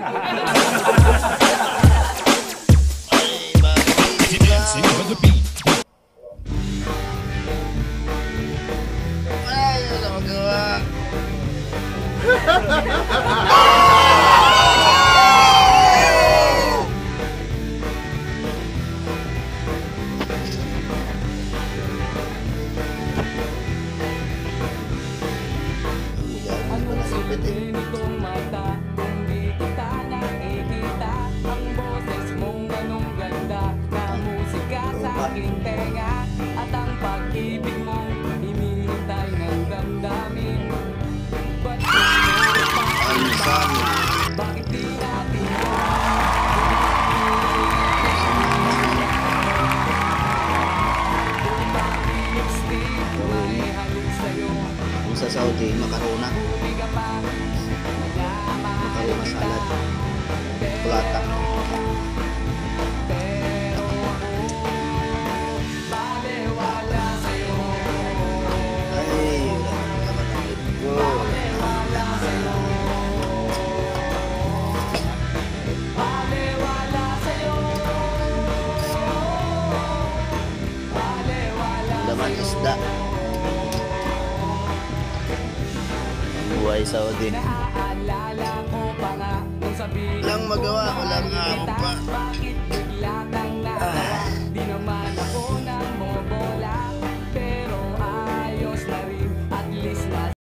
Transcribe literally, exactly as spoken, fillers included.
Ay, wala magawa. At ang pag-ibig mong hinihintay ng damdamin. Ba't bakit di natin may halik sa'yo? Kung sa Saudi, makarona. Makarona salad. Kulata. Laman isda. Buhay Saudi. Naaalala ko pa nga nung sabihin Walang magawa, walang uh,